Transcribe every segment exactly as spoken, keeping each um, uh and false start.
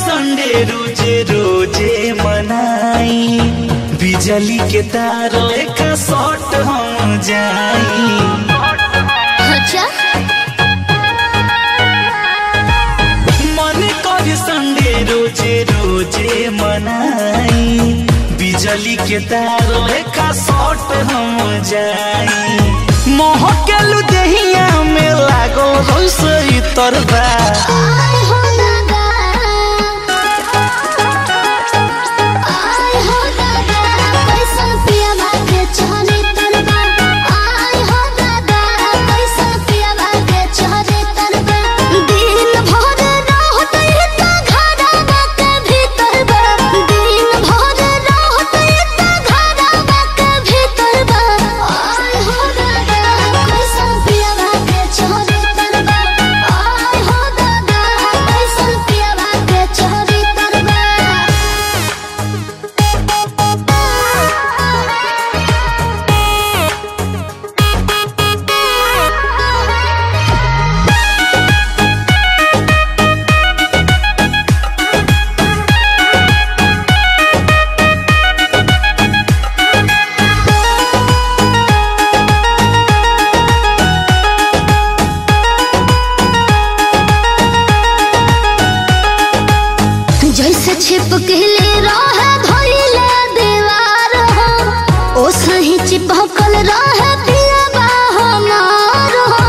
Sunday रोजे रोजे मनाई, बिजली के तार लेखा शॉर्ट हम जाई। अच्छा मन कर संडे रोजे रोजे मनाई, बिजली के तार लेखा शॉर्ट हम जाई। मोह के लुदेहिया में लागो रोसई तरबा चिपकले रहे धइले दीवार हो, ओ सही चिपकल रहे पिया हमार हो।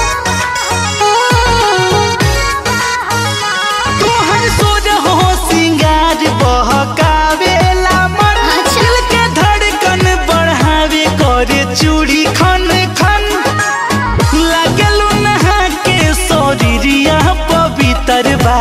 तोहर सोज हो सिंगार बहकावेला मन, दिल के धड़कन बढ़ावे करे चूड़ी खन खन। लागलू नहा के शरीरिया पवित्र बा,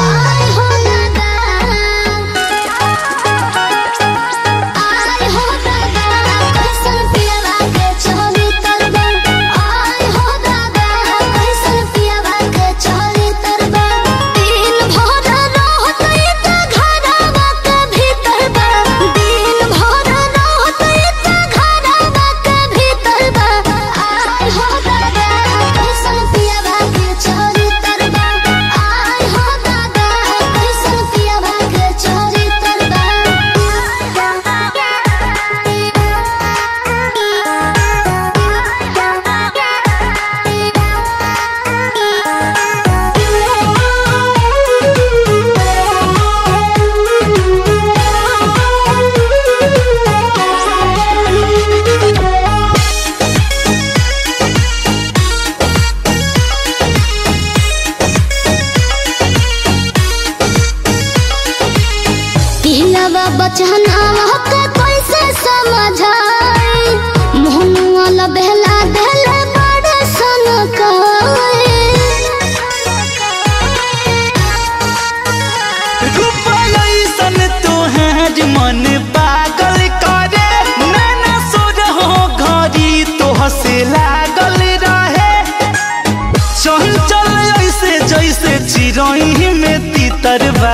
बचना के कैसे समझाई, मोहनुआ लबेला देले बड़े सनकाई। रूपलैसन तोहार मन पागल करे, नैना सोर हो घड़ी तोह से लागल रहे। चंचल ऐसे जैसे चिरई में तितरबा,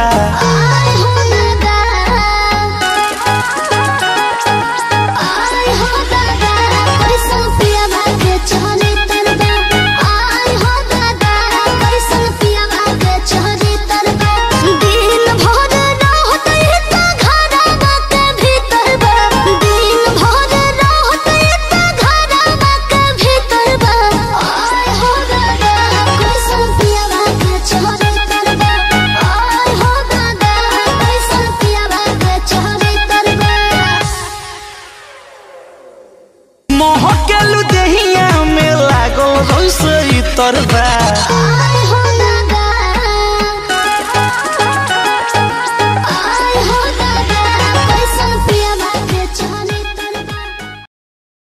मोह के लुदेहिया में लागो रोसई तरबा।